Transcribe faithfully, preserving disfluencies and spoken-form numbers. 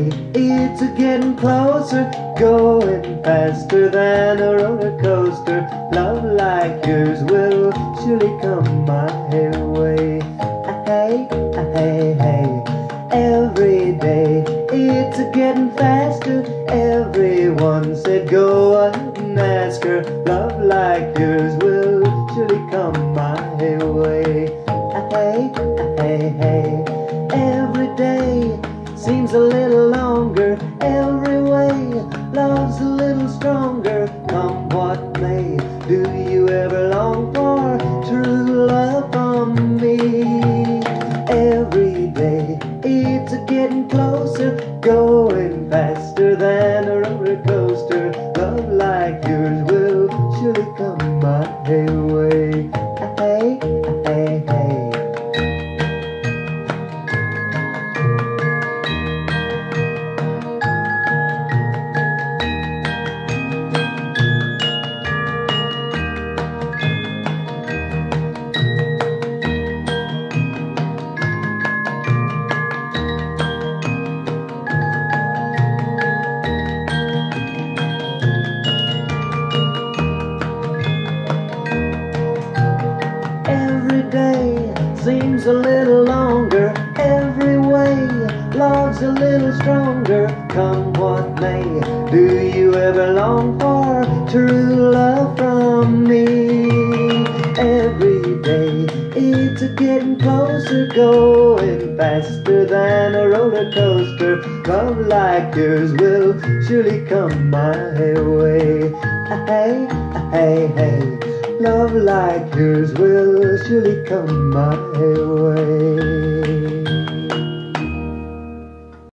day, it's a getting closer, going faster than a roller coaster. Love like yours will surely come my way. Hey, hey, hey, every day, it's a getting faster. Everyone said go ahead and ask her. Love like yours will surely come my way. Hey, hey, hey, every day seems a little longer. Every way, love's a little stronger. Come what may, do you ever long for true love from me? Every day, it's a getting closer, going faster than a roller coaster. Love like yours will surely come my way. Hey, hey, hey. Seems a little longer, every way, love's a little stronger. Come what may, do you ever long for true love from me? Every day, it's a getting closer, going faster than a roller coaster. Love like yours will surely come my way. Hey, hey, hey, love like yours will surely come my way.